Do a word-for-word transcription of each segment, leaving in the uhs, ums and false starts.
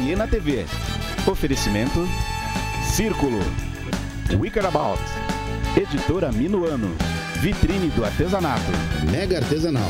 e na T V. Oferecimento Círculo, Wickerabout, Editora Minuano, Vitrine do Artesanato, Mega Artesanal.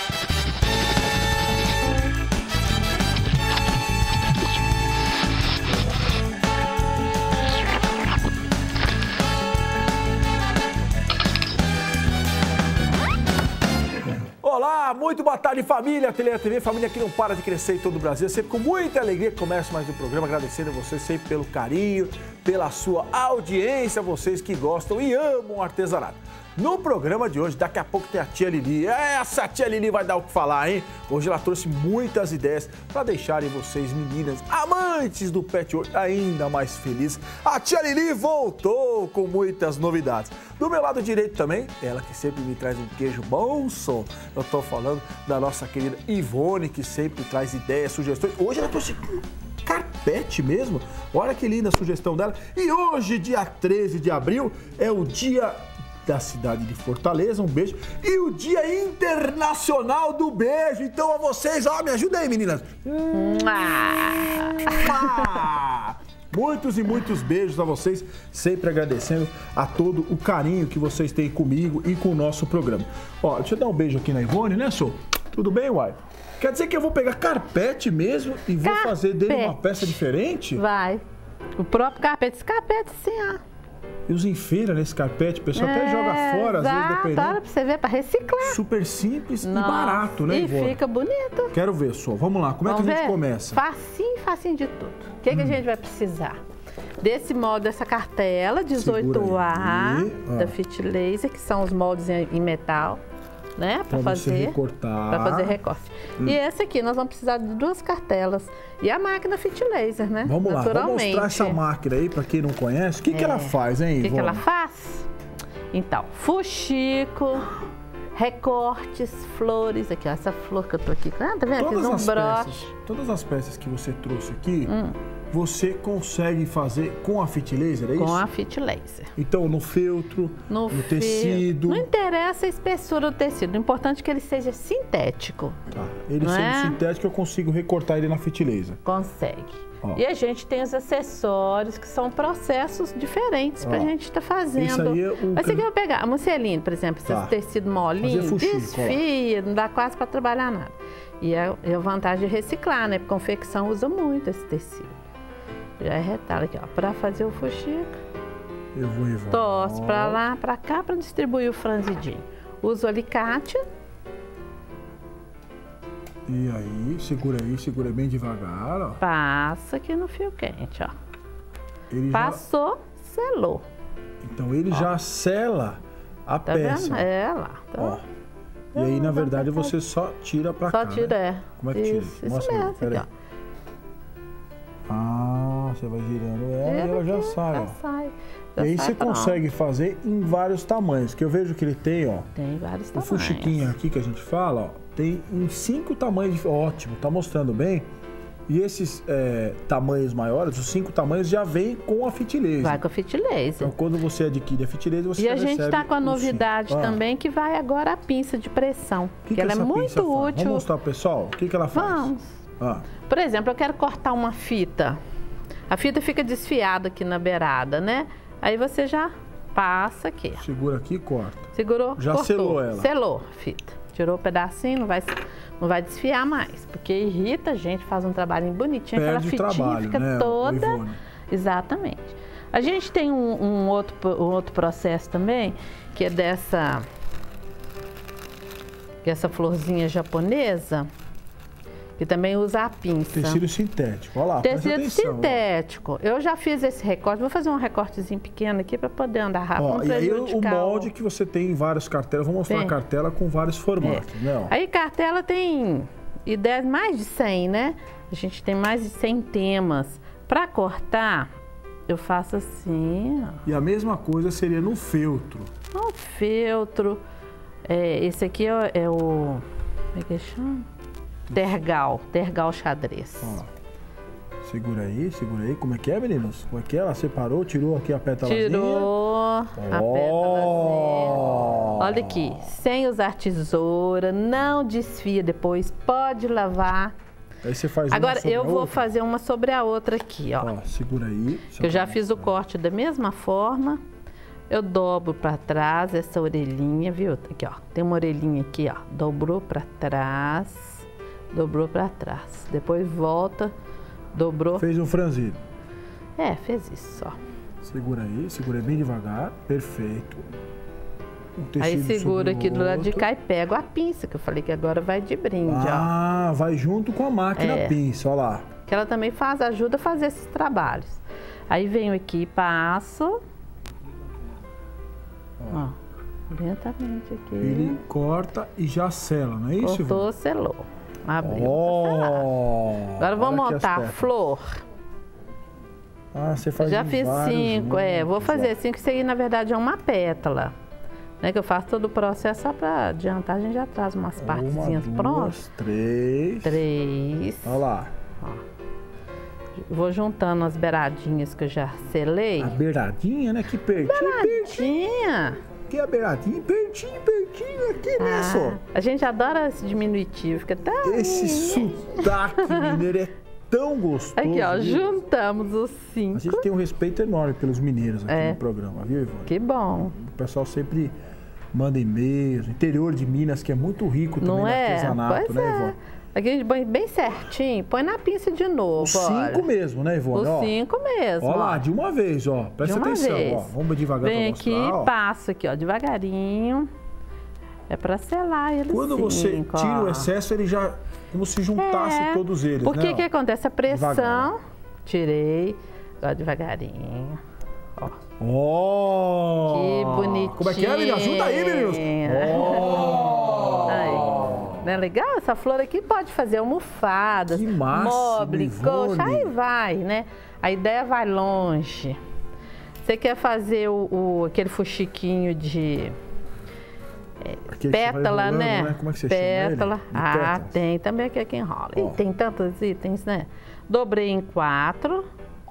Olá, muito boa tarde, família Ateliê T V, família que não para de crescer em todo o Brasil. Sempre com muita alegria que começa mais um programa, agradecendo a vocês sempre pelo carinho, pela sua audiência, vocês que gostam e amam o artesanato. No programa de hoje, daqui a pouco tem a tia Lili. Essa tia Lili vai dar o que falar, hein? Hoje ela trouxe muitas ideias para deixarem vocês, meninas, amantes do pet hoje, ainda mais felizes. A tia Lili voltou com muitas novidades. Do meu lado direito também, ela que sempre me traz um queijo bom som. Eu tô falando da nossa querida Ivone, que sempre traz ideias, sugestões. Hoje ela trouxe carpete mesmo. Olha que linda a sugestão dela. E hoje, dia treze de abril, é o dia da cidade de Fortaleza, um beijo. E o Dia Internacional do Beijo. Então, a vocês, ó, me ajuda aí, meninas. Muitos e muitos beijos a vocês, sempre agradecendo a todo o carinho que vocês têm comigo e com o nosso programa. Ó, deixa eu dar um beijo aqui na Ivone, né, Sô? Tudo bem, uai? Quer dizer que eu vou pegar carpete mesmo e vou carpete. fazer dele uma peça diferente? Vai. O próprio carpete, esse carpete sim, ó. E os enfeira nesse carpete, o pessoal é, até joga fora, às vezes, dependendo. Para pra você ver, pra reciclar. Super simples Nossa, e barato, né, E Ivone? fica bonito. Quero ver, Sô. Vamos lá, como Vamos é que a gente ver? começa? Facinho, facinho de tudo. O que, hum. que a gente vai precisar? Desse molde, dessa cartela dezoito A da Fit Laser, que são os moldes em metal, né? Para fazer recortar. Para fazer recorte. Hum. E esse aqui, nós vamos precisar de duas cartelas. E a máquina Fit Laser, né? Vamos lá, vamos mostrar essa máquina aí para quem não conhece. O que, é. que ela faz, hein, Ivone? O que, que ela faz? Então, fuxico, recortes, flores. Aqui, ó, essa flor que eu tô aqui. Ah, tá vendo? Fiz um broche. Peças, todas as peças que você trouxe aqui, hum. você consegue fazer com a Fit Laser, é isso? Com a Fit Laser. Então, no feltro, no, no fe... tecido... Não interessa a espessura do tecido, o importante é que ele seja sintético. Tá. Ele sendo é? sintético, eu consigo recortar ele na Fit Laser. Consegue. Ó. E a gente tem os acessórios, que são processos diferentes para a gente estar tá fazendo. Isso aí é o... Mas você quer pegar a musselina, por exemplo, tá. esse tecido molinho, desfia, não dá quase para trabalhar nada. E é a vantagem de reciclar, né? Porque a confecção usa muito esse tecido. Já é retalho aqui, ó, para fazer o fuxico. Eu vou e volto. Torce para lá, para cá, para distribuir o franzidinho. Uso o alicate. E aí, segura aí, segura bem devagar, ó. Passa aqui no fio quente, ó. Ele Passou, já... selou. Então ele ó. já sela a tá peça. Vendo? É lá. Tá. Ó. E aí, na verdade, você só tira pra só cá, Só tira, né? é. Como é que tira? Isso, Mostra isso aí, mesmo, peraí. aqui, ó. Ah, você vai girando ela e ela já sai, já ó. sai. Já e aí sai você pronto. consegue fazer em vários tamanhos, que eu vejo que ele tem, ó. Tem vários o tamanhos. O fuxiquinho aqui que a gente fala, ó, tem em cinco tamanhos, ótimo, tá mostrando bem. E esses é, tamanhos maiores, os cinco tamanhos, já vem com a Fit Laser. Vai com a Fit Laser. Então, quando você adquire a Fit Laser, você E já a gente está com a novidade ah. também, que vai agora a pinça de pressão. Que que, que ela essa é muito pinça útil. Faz? Vamos mostrar pro pessoal o que, que ela faz. Vamos. Ah. Por exemplo, eu quero cortar uma fita. A fita fica desfiada aqui na beirada, né? Aí você já passa aqui. Segura aqui e corta. Segurou, já cortou. selou ela. Selou a fita. Tirou o pedacinho, não vai, não vai desfiar mais. Porque irrita a gente, faz um trabalhinho bonitinho. Perde aquela fitinha trabalho, fica né, toda... Ivone? Exatamente. A gente tem um, um, outro, um outro processo também, que é dessa... Que é essa florzinha japonesa, que também usa a pinça. Tecido sintético, olha lá, Tecido sintético. Ó. Eu já fiz esse recorte, vou fazer um recortezinho pequeno aqui para poder andar rápido. Ó, e aí o molde que você tem em várias cartelas, vou mostrar tem. a cartela com vários formatos, é. né? Ó. Aí cartela tem ideias mais de cem, né? A gente tem mais de cem temas. Para cortar, eu faço assim, ó. E a mesma coisa seria no feltro. No feltro. É, esse aqui é, é o... Como é que chama? Tergal, tergal xadrez. Ó, segura aí, segura aí. Como é que é, meninos? Como é que é? Ela separou, tirou aqui a pétalazinha. Tirou a oh. pétalazinha. Olha aqui, sem usar tesoura, não desfia depois, pode lavar. Aí você faz Agora, uma eu vou outra. fazer uma sobre a outra aqui, ó. Ó, segura aí. Eu já fiz o corte da mesma forma. Eu dobro para trás essa orelhinha, viu? Aqui, ó. Tem uma orelhinha aqui, ó. Dobrou para trás, dobrou para trás. Depois volta, dobrou. Fez um franzido. É, fez isso, ó. Segura aí, segura bem devagar. Perfeito. Um aí segura aqui do lado de cá e pego a pinça, que eu falei que agora vai de brinde, ah, ó. Ah, vai junto com a máquina é. pinça, ó lá. Que ela também faz, ajuda a fazer esses trabalhos. Aí venho aqui e passo. Ó, lentamente aqui. Ele corta e já sela, não é isso? Cortou, selou. Abriu. Oh, agora vamos montar a flor. Ah, você faz já fiz cinco, é. Vou fazer cinco, isso aí na verdade é uma pétala. Né, que eu faço todo o processo só para adiantar, a gente já traz umas partezinhas prontas. Três. Três. Olha lá. Ó. Vou juntando as beiradinhas que eu já selei. A beiradinha, né? Que pertinho, beiradinha. Que a beiradinha, pertinho, pertinho aqui, ah, né, só? A gente adora esse diminutivo, fica tão... Esse sotaque mineiro é tão gostoso. Aqui, ó, viu? Juntamos os cinco. A gente tem um respeito enorme pelos mineiros aqui é. no programa, viu, Ivone? Que bom. O pessoal sempre manda e-mails, interior de Minas, que é muito rico também no é? artesanato, pois né, é. Ivone? Aqui a gente põe bem certinho, põe na pinça de novo. Os cinco olha. mesmo, né, Ivone? Os ó, cinco mesmo. Ó lá, de uma vez, ó. Presta de uma atenção, vez. ó. Vamos devagar Vem pra mostrar, aqui, ó. passo aqui, ó, devagarinho. É pra selar eles. Quando cinco, você tira ó. o excesso, ele já, como se juntasse é, todos eles, porque né? O que acontece? A pressão, devagar. tirei, agora devagarinho. Ó. Oh, que bonitinho. Como é que é, menino? Ajuda aí, meninos. Oh. Aí. Não é legal? Essa flor aqui pode fazer almofadas, mobile, coxa, aí vai, né? A ideia vai longe. Você quer fazer o, o, aquele fuxiquinho de é, pétala, né? né? Como é que você pétala. chama ele? Ah, pétalas. tem também aqui que enrola. Oh. E tem tantos itens, né? Dobrei em quatro.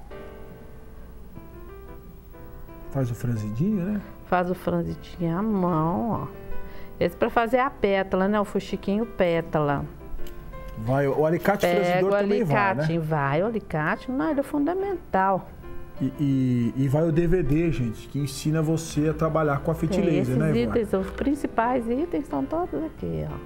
Faz o franzidinho, né? Faz o franzidinho à mão, ó. Esse para fazer a pétala, né? O fuxiquinho pétala. Vai, o alicate Pega franzidor o também alicate, vai, né? Vai, o alicate, não, ele é fundamental. E, e, e vai o D V D, gente, que ensina você a trabalhar com a fit laser, esses né, itens, Ivone? os principais itens estão todos aqui, ó.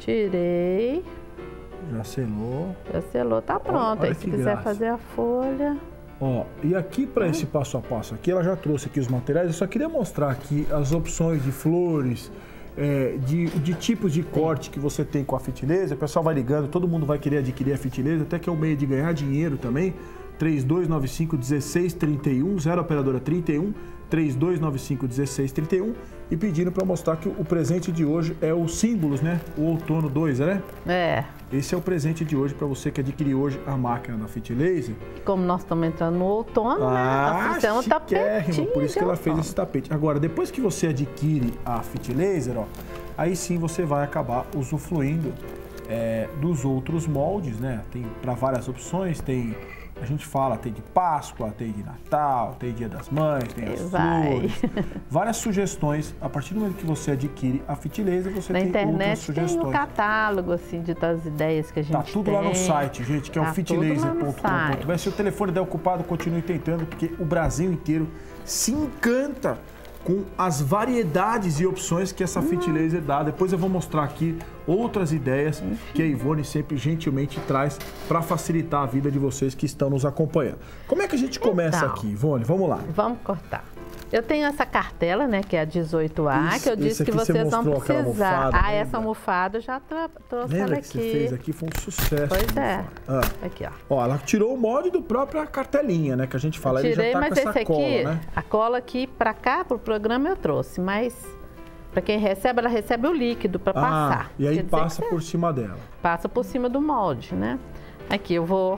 Tirei. Já selou. Já selou, tá pronto. Olha, aí se que quiser graça. fazer a folha... Ó, e aqui para esse passo a passo aqui, ela já trouxe aqui os materiais, eu só queria mostrar aqui as opções de flores, é, de, de tipos de corte que você tem com a fit laser. O pessoal vai ligando, todo mundo vai querer adquirir a fit laser, até que é um meio de ganhar dinheiro também. três dois nove cinco, um seis três um, zero operadora trinta e um, três dois nove cinco, um seis três um, e pedindo para mostrar que o presente de hoje é os símbolos, né? O outono dois, né? É. Esse é o presente de hoje para você que adquirir hoje a máquina da fit laser. Como nós estamos entrando no outono, ah, né? Nós tapetinho, por isso que ela outono. fez esse tapete. Agora, depois que você adquire a fit laser, ó, aí sim você vai acabar usufruindo é, dos outros moldes, né? Tem para várias opções, tem... A gente fala, tem de Páscoa, tem de Natal, tem Dia das Mães, tem as Vai. flores. Várias sugestões. A partir do momento que você adquire a fit laser, você Na tem internet outras sugestões. tem um catálogo, assim, de todas as ideias que a gente tem. Tá tudo tem. lá no site, gente, que é tá o fit laser ponto com ponto b r. Se o telefone der ocupado, continue tentando, porque o Brasil inteiro se encanta com as variedades e opções que essa fit laser dá. Depois eu vou mostrar aqui outras ideias que a Ivone sempre gentilmente traz para facilitar a vida de vocês que estão nos acompanhando. Como é que a gente começa então, aqui, Ivone? Vamos lá. Vamos cortar. Eu tenho essa cartela, né, que é a dezoito A, Isso, que eu disse que vocês vão precisar. Almofada, ah, lembra? essa almofada eu já trouxe Lembra ela que aqui. você fez aqui? Foi um sucesso. Pois é. Ah. Aqui, ó. Ó, ela tirou o molde do próprio cartelinha, né, que a gente fala. Eu tirei, Ele já tá mas com essa esse cola, aqui, né? a cola aqui pra cá, pro programa eu trouxe, mas pra quem recebe, ela recebe o líquido pra ah, passar. E aí Quer passa dizer por cima dela. Passa por cima do molde, né? Aqui eu vou...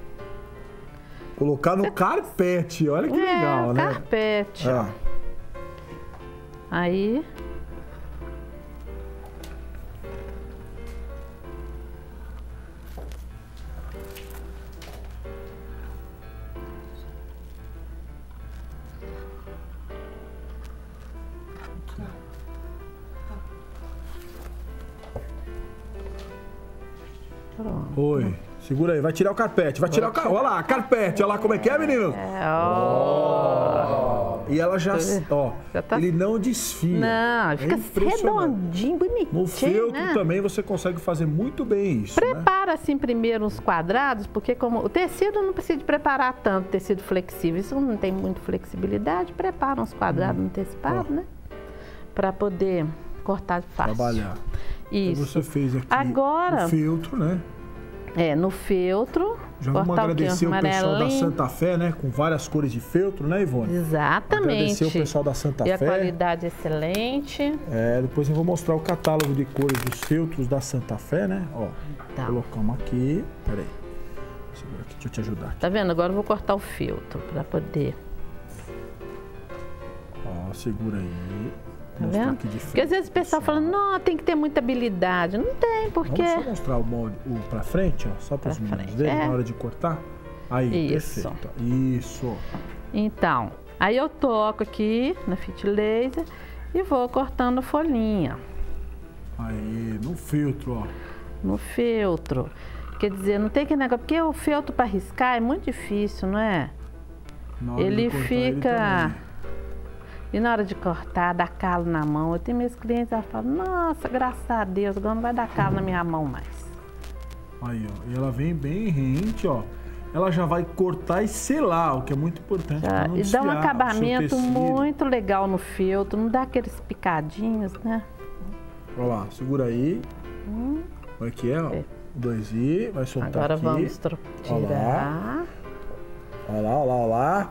Colocar no carpete, olha que é, legal, né? Carpete, ah. ó. Aí... Oi, Segura aí, vai tirar o carpete, vai tirar o carpete. Olha lá, carpete, olha lá como é que é, menino. É, ó. Oh. E ela já, ó, já tá... ele não desfia. Não, fica é redondinho, bonitinho. No feltro, né? Também você consegue fazer muito bem isso. Prepara né? assim primeiro uns quadrados, porque como o tecido não precisa de preparar tanto, tecido flexível, isso não tem muita flexibilidade, prepara uns quadrados hum. antecipados, oh. né? Para poder cortar fácil. Trabalhar. Isso. Então você fez aqui agora, o feltro, né? É, no feltro. Já vamos agradecer o, o pessoal da Santa Fé, né? Com várias cores de feltro, né, Ivone? Exatamente. Agradecer o pessoal da Santa e Fé. E a qualidade excelente. É, depois eu vou mostrar o catálogo de cores dos feltros da Santa Fé, né? Ó, tá. Colocamos aqui. Peraí. Segura aqui, deixa eu te ajudar aqui. Tá vendo? Agora eu vou cortar o feltro para poder... Ó, segura aí. Tá vendo? Porque às vezes o pessoal fala, não, tem que ter muita habilidade. Não tem, porque... Vamos só mostrar o molde o pra frente, ó, só para os meninos verem é. na hora de cortar. Aí, Isso. perfeito. Isso. Então, aí eu toco aqui na Fit Laser e vou cortando a folhinha. Aí, no filtro, ó. No filtro. Quer dizer, não tem que negócio, porque o feltro para riscar é muito difícil, não é? Ele fica... Ele E na hora de cortar, dá calo na mão. Eu tenho meus clientes que falam, nossa, graças a Deus, agora não vai dar calo na minha mão mais. Aí, ó, e ela vem bem rente, ó. Ela já vai cortar e selar, o que é muito importante. Já, não e dá um acabamento muito legal no feltro, não dá aqueles picadinhos, né? Olha lá, segura aí. Hum. Olha aqui, é, ó. É. Dois i, vai soltar Agora aqui. Agora vamos tirar. Olha lá, olha lá, olha lá.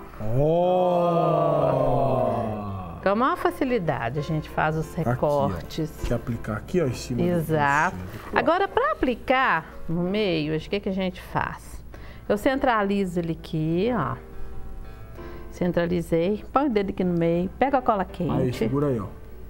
Oh! Com a maior facilidade a gente faz os recortes. Aqui, que aplicar aqui, ó, em cima. Exato. Do Agora, para aplicar no meio, o que, que a gente faz? Eu centralizo ele aqui, ó. Centralizei. Põe o dedo aqui no meio. Pega a cola quente. Aí, segura aí, ó.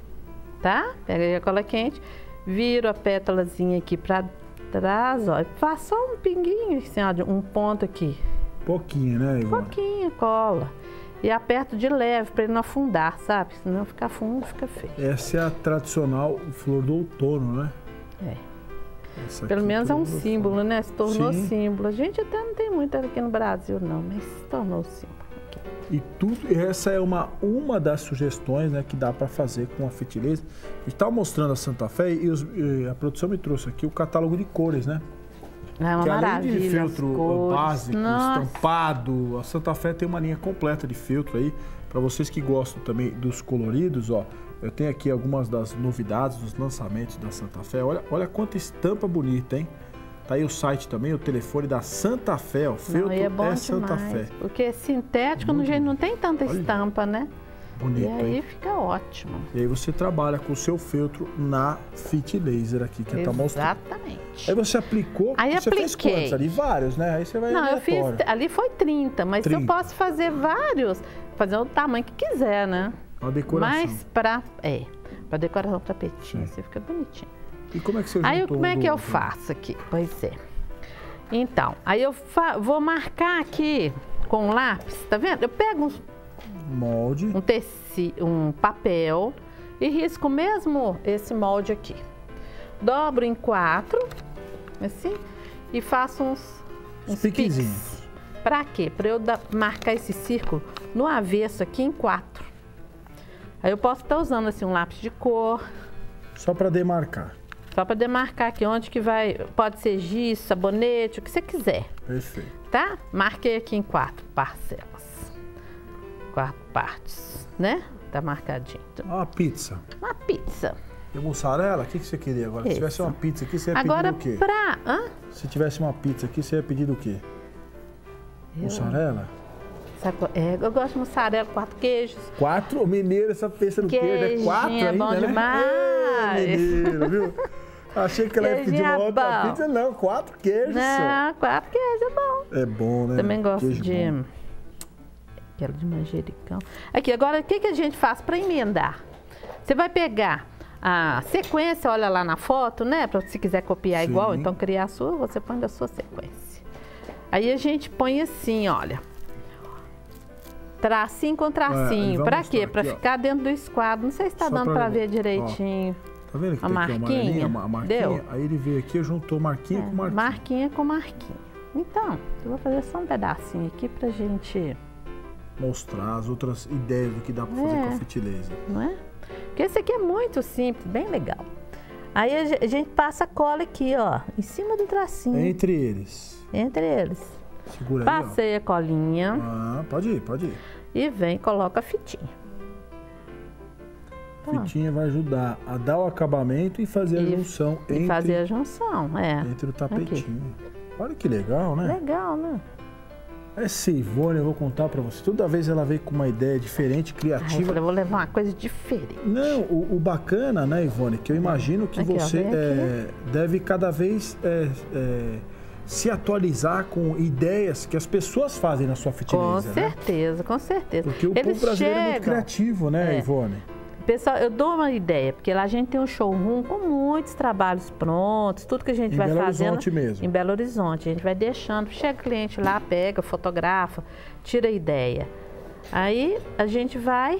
Tá? Pega aí a cola quente. Viro a pétalazinha aqui para trás, ó. Faço só um pinguinho, assim, ó, um ponto aqui. Pouquinho, né, Ivone? Pouquinho, cola. E aperto de leve para ele não afundar, sabe? Senão ficar fundo, fica feio. Essa é a tradicional flor do outono, né? É. Essa Pelo menos é um símbolo, fora. né? Se tornou Sim. símbolo. A gente até não tem muito aqui no Brasil, não, mas se tornou símbolo. Aqui. E tudo, essa é uma, uma das sugestões, né, que dá para fazer com a Fit Laser. A gente estava mostrando a Santa Fé e, os, e a produção me trouxe aqui o catálogo de cores, né? É uma que além maravilha, de filtro básico, Nossa. estampado, a Santa Fé tem uma linha completa de filtro aí. Para vocês que gostam também dos coloridos, ó, eu tenho aqui algumas das novidades, dos lançamentos da Santa Fé. Olha, olha quanta estampa bonita, hein? Tá aí o site também, o telefone da Santa Fé, ó, filtro não, é, bom é Santa demais, Fé. Porque é sintético, no jeito não tem tanta olha. estampa, né? Bonito, e aí hein? fica ótimo. E aí você trabalha com o seu feltro na Fit Laser aqui, que tá mostrando. Exatamente. Aí você aplicou, aí você apliquei. fez quantos ali? Vários, né? Aí você vai Não, eu fiz, ali foi trinta, mas trinta. Eu posso fazer vários, fazer o tamanho que quiser, né? Uma decoração. Mas pra, é, pra decoração tapetinho, você fica bonitinho. E como é que você juntou Aí como é que um eu faço aqui? Pois é. Então, aí eu vou marcar aqui com um lápis, tá vendo? Eu pego uns molde, um tecido, um papel e risco mesmo esse molde aqui. Dobro em quatro, assim, e faço uns, uns piquezinhos. Pra quê? Pra eu dar, marcar esse círculo no avesso aqui em quatro. Aí eu posso estar usando assim um lápis de cor. Só para demarcar. Só para demarcar aqui onde que vai, pode ser giz, sabonete, o que você quiser. Perfeito. Tá? Marquei aqui em quatro parcelas. Quatro partes, né? Tá marcadinho. Uma pizza. Uma pizza. E mussarela? O que, que você queria agora? Isso. Se tivesse uma pizza aqui, você ia agora, pedir o quê? Pra... Hã? Se tivesse uma pizza aqui, você ia pedir do quê? Eu... Mussarela? Sabe, é, eu gosto de mussarela, quatro queijos. Quatro? O mineiro, essa peça no queijo é quatro é ainda, bom né? demais. Ei, mineiro, viu? Achei que ela ia pedir uma outra pizza. Não, quatro queijos. Não, só. quatro queijos é bom. É bom, né? Também gosto queijo de... Bom. Aquela de manjericão. Aqui, agora, o que, que a gente faz para emendar? Você vai pegar a sequência, olha lá na foto, né? Para se quiser copiar Sim. igual, então criar a sua, você põe da sua sequência. Aí a gente põe assim, olha. Tracinho com tracinho. É, para quê? Para ficar dentro do esquadro. Não sei se está dando para ver direitinho. Ó, tá vendo que a tem marquinha? Aqui a marquinha? Deu? Aí ele veio aqui e juntou marquinha é, com marquinha. Marquinha com marquinha. Então, eu vou fazer só um pedacinho aqui pra gente... mostrar as outras ideias do que dá pra fazer é, com a Fit Laser. Não é? Porque esse aqui é muito simples, bem legal. Aí a gente passa a cola aqui, ó, em cima do tracinho. Entre eles. Entre eles. Segura Passei aí, Passei a colinha. Ah, pode ir, pode ir. E vem e coloca a fitinha. A fitinha vai ajudar a dar o acabamento e fazer a e, junção. E entre, fazer a junção, é. Entre o tapetinho. Aqui. Olha que legal, né? Legal, né? Essa Ivone, eu vou contar pra você, toda vez ela veio com uma ideia diferente, criativa. Ai, eu falei, eu vou levar uma coisa diferente. Não, o, o bacana, né, Ivone, que eu imagino que aqui, você ó, é, deve cada vez é, é, se atualizar com ideias que as pessoas fazem na sua Fit Laser. Com certeza, né? Com certeza. Porque o Eles povo brasileiro chegam, é muito criativo, né, é. Ivone? Pessoal, eu dou uma ideia, porque lá a gente tem um showroom com muitos trabalhos prontos, tudo que a gente em vai Belo fazendo. Horizonte mesmo. Em Belo Horizonte. A gente vai deixando, chega o cliente lá, pega, fotografa, tira a ideia. Aí a gente vai.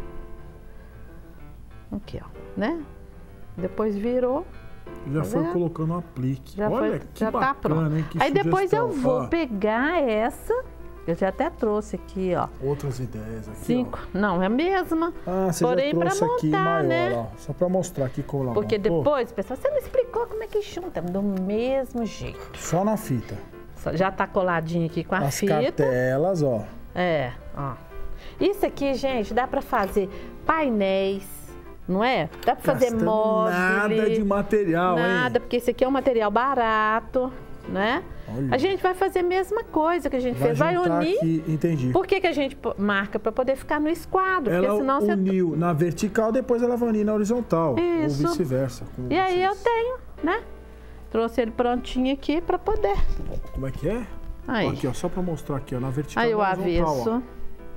Aqui, ó, né? Depois virou. Já tá foi vendo? Colocando um aplique. Já Olha foi, que já bacana, tá pronto. Hein? Que Aí depois eu vou ó. pegar essa. Eu já até trouxe aqui, ó. Outras ideias aqui, Cinco. Ó. Não, é a mesma. Ah, você Porém, já trouxe pra montar, aqui maior, né? ó. Só pra mostrar aqui como ela Porque montou. depois, pessoal, você não explicou como é que junta. Do mesmo jeito. Só na fita. Já tá coladinho aqui com a As fita. As cartelas, ó. É, ó. Isso aqui, gente, dá pra fazer painéis, não é? Dá pra fazer móveis. Nada de material, nada, hein? Nada, porque esse aqui é um material barato, né? Olha. A gente vai fazer a mesma coisa que a gente vai fez, vai unir. Aqui, entendi. Por que que a gente marca? Para poder ficar no esquadro. Ela porque senão uniu você... na vertical, depois ela vai unir na horizontal. Isso. Ou vice-versa. E vocês. aí eu tenho, né? Trouxe ele prontinho aqui para poder. Como é que é? Aí. Ó, aqui, ó, só para mostrar aqui, ó, na vertical. Aí o avesso. Ó.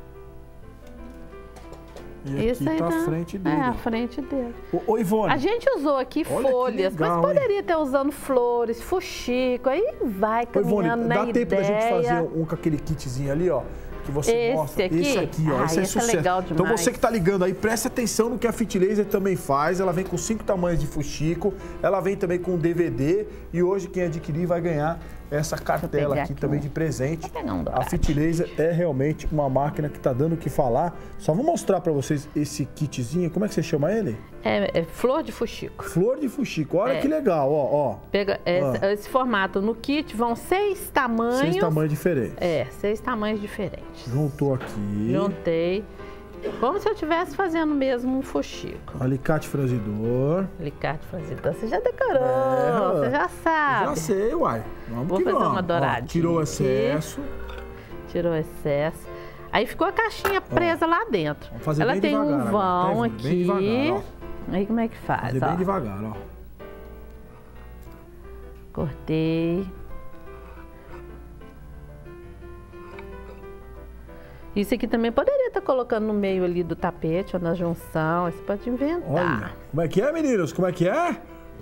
E Isso aqui aí tá tá a frente dele. É, a frente dele. Ô, ô Ivone. A gente usou aqui olha folhas, legal, mas poderia hein? ter usando flores, fuxico, aí vai caminhando Ô, Ivone, na dá ideia. tempo da gente fazer um com aquele kitzinho ali, ó. Que você esse mostra. Aqui? Esse aqui, ó. Ah, esse é esse sucesso. É legal demais. Então você que tá ligando aí, preste atenção no que a Fit Laser também faz. Ela vem com cinco tamanhos de fuxico. Ela vem também com D V D. E hoje quem adquirir vai ganhar essa cartela aqui, aqui também de presente. Um a Fit Laser é realmente uma máquina que tá dando o que falar. Só vou mostrar para vocês esse kitzinho. Como é que você chama ele? É, é flor de fuxico. Flor de fuxico. Olha é. que legal, ó. ó. Pega esse, esse formato. No kit vão seis tamanhos. Seis tamanhos diferentes. É, seis tamanhos diferentes. Juntou aqui. Juntei. Como se eu estivesse fazendo mesmo um fuxico. Alicate franzidor. Alicate franzidor. Você já decorou, é, você já sabe. Já sei, uai. Vamos Vou que fazer vamos. uma douradinha. Ó, tirou o excesso. Aqui. Tirou o excesso. Aí ficou a caixinha presa ó, lá dentro. Vamos fazer Ela bem tem devagar, um vão aqui. Bem devagar, ó. Aí como é que faz? Fazer ó. bem devagar, ó. Cortei. Isso aqui também poderia estar colocando no meio ali do tapete ou na junção. Você pode inventar. Olha, como é que é, meninos? Como é que é?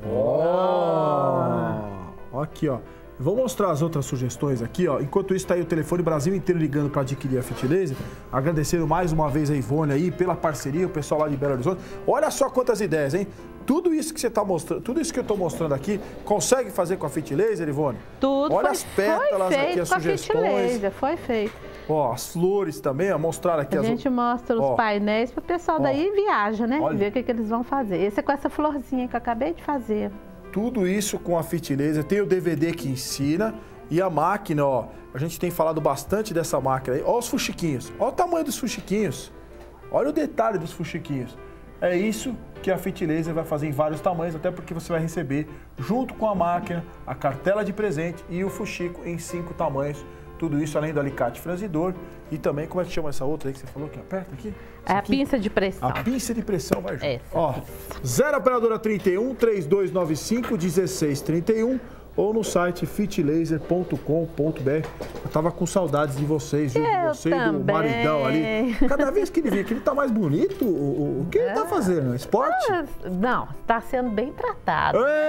Ó, oh. Aqui, ó. Vou mostrar as outras sugestões aqui, ó. Enquanto isso, tá aí o telefone Brasil inteiro ligando para adquirir a Fit Laser. Agradecendo mais uma vez a Ivone aí pela parceria, o pessoal lá de Belo Horizonte. Olha só quantas ideias, hein? Tudo isso que você tá mostrando, tudo isso que eu tô mostrando aqui, consegue fazer com a Fit Laser, Ivone? Tudo. Olha foi, as pétalas foi feito aqui, as com sugestões. A Fit Laser, foi feito. Ó, as flores também, ó, mostrar aqui a as... A gente mostra os ó, painéis para o pessoal ó, daí viaja, né? Olha. Ver o que, que eles vão fazer. Esse é com essa florzinha que eu acabei de fazer. Tudo isso com a Fit Laser. Tem o D V D que ensina e a máquina, ó. A gente tem falado bastante dessa máquina aí. Ó os fuxiquinhos. Ó o tamanho dos fuxiquinhos. Olha o detalhe dos fuxiquinhos. É isso que a Fit Laser vai fazer em vários tamanhos, até porque você vai receber, junto com a máquina, a cartela de presente e o fuxico em cinco tamanhos. Tudo isso além do alicate franzidor e também, como é que chama essa outra aí que você falou que aperta aqui? É a pinça de pressão. A pinça de pressão vai junto. Essa ó, zero operadora trinta e um, três dois nove cinco, dezesseis trinta e um ou no site fit laser ponto com ponto br. Eu tava com saudades de vocês, viu? Eu De você e do maridão ali. Cada vez que ele vem aqui, ele tá mais bonito. O, o, o que ele tá fazendo? Esporte? Ah, não, tá sendo bem tratado. Ei!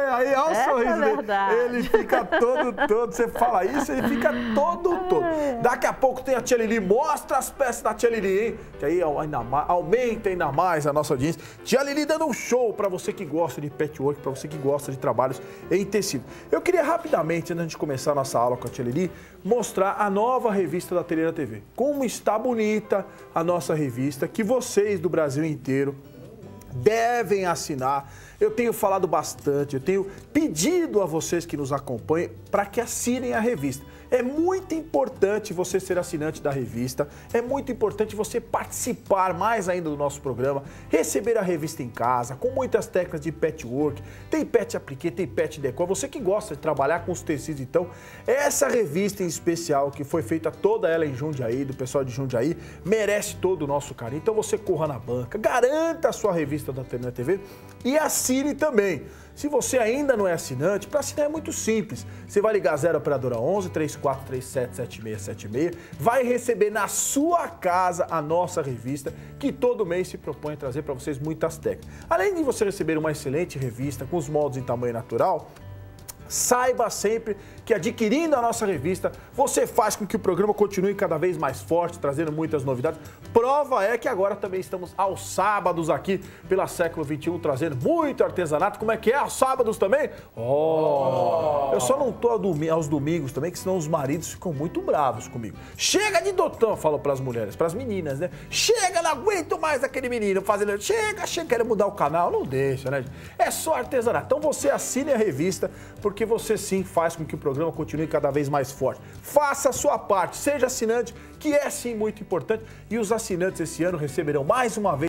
aí, olha o Essa sorriso é verdade. dele. Ele fica todo, todo. Você fala isso, ele fica todo, todo. Daqui a pouco tem a tia Lili. Mostra as peças da tia Lili, hein? Que aí ainda mais, aumenta ainda mais a nossa audiência. Tia Lili dando um show pra você que gosta de patchwork, pra você que gosta de trabalhos em tecido. Eu queria rapidamente, antes de começar a nossa aula com a tia Lili, mostrar a nova revista da Ateliê T V. Como está bonita a nossa revista, que vocês do Brasil inteiro devem assinar. Eu tenho falado bastante, eu tenho pedido a vocês que nos acompanhem para que assinem a revista. É muito importante você ser assinante da revista, é muito importante você participar mais ainda do nosso programa, receber a revista em casa, com muitas técnicas de patchwork, tem pet appliqué, tem pet decor, você que gosta de trabalhar com os tecidos, então, essa revista em especial, que foi feita toda ela em Jundiaí, do pessoal de Jundiaí, merece todo o nosso carinho, então você corra na banca, garanta a sua revista da Ateliê T V e assine também. Se você ainda não é assinante, para assinar é muito simples. Você vai ligar zero operadora onze, três quatro três sete, sete seis sete seis, vai receber na sua casa a nossa revista, que todo mês se propõe a trazer para vocês muitas técnicas. Além de você receber uma excelente revista com os moldes em tamanho natural, saiba sempre que adquirindo a nossa revista, você faz com que o programa continue cada vez mais forte, trazendo muitas novidades. Prova é que agora também estamos aos sábados aqui pela Século vinte e um, trazendo muito artesanato. Como é que é? Aos sábados também? Oh! Eu só não tô aos domingos também, que senão os maridos ficam muito bravos comigo. Chega de dotão, falo para as mulheres, para as meninas, né? Chega, não aguento mais aquele menino fazendo... Chega, chega, querendo mudar o canal. Não deixa, né? É só artesanato. Então você assine a revista, porque você sim faz com que o programa continue cada vez mais forte. Faça a sua parte, seja assinante, que é sim muito importante. E os assinantes esse ano receberão mais uma vez